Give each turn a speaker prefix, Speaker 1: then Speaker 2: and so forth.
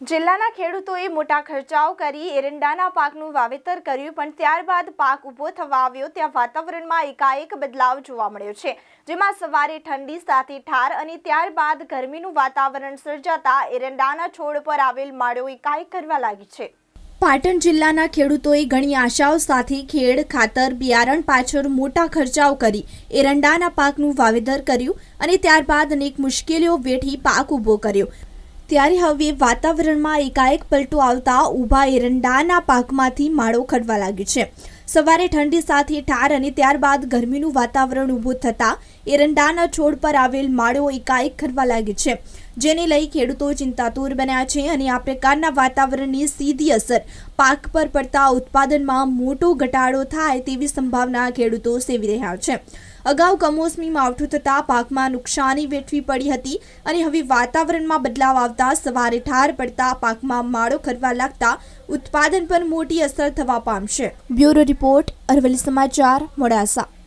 Speaker 1: જિલ્લાના ખેડૂતોએ મોટા ખર્ચાઓ કરી એરંડાના પાકનું વાવેતર કર્યું, પણ ત્યારબાદ પાક ઊભો થવા આવ્યો ત્યાં વાતાવરણમાં એકાએક બદલાવ જોવા મળ્યો છે, જેમાં સવારે ઠંડી સાથે ઠાર અને ત્યારબાદ ગરમીનું વાતાવરણ સર્જાતા એરંડાના છોડ પર આવેલ માળો એકાએક કરવા લાગી છે। પાટણ જિલ્લાના ખેડૂતોએ ઘણી આશાઓ સાથે ખેડ, ખાતર, બિયારણ પાછળ મોટા ખર્ચાઓ કરી એરંડાના પાકનું વાવેતર કર્યું અને ત્યારબાદ અનેક મુશ્કેલીઓ વેઠી પાક ઊભો કર્યો। ત્યારે હવે વાતાવરણમાં એકાએક પલટો આવતા ઊભા એરંડાના પાકમાંથી માળો ખરવા લાગ્યો છે। સવારે ઠંડી સાથે ઠાર અને ત્યારબાદ ગરમીનું વાતાવરણ ઊભું થતાં એરંડાના છોડ પર આવેલ માળો એકાએક ખરવા લાગ્યો છે, જેને લઈ ખેડૂતો ચિંતાતુર બન્યા છે અને આ પ્રકારના વાતાવરણની સીધી અસર પાક પર પડતા ઉત્પાદનમાં મોટો ઘટાડો થાય તેવી સંભાવના ખેડૂતો સેવી રહ્યા છે। અગાઉ કમોસમી માવઠું થતાં પાકમાં નુકસાની વેઠવી પડી હતી અને હવે વાતાવરણમાં બદલાવ આવતા સવારે ઠાર પડતા પાકમાં માળો ખરવા લાગતા ઉત્પાદન પર મોટી અસર થવા પામશે। બ્યુરો રિપોર્ટ, અરવલ્લી સમાચાર, મોડાસા।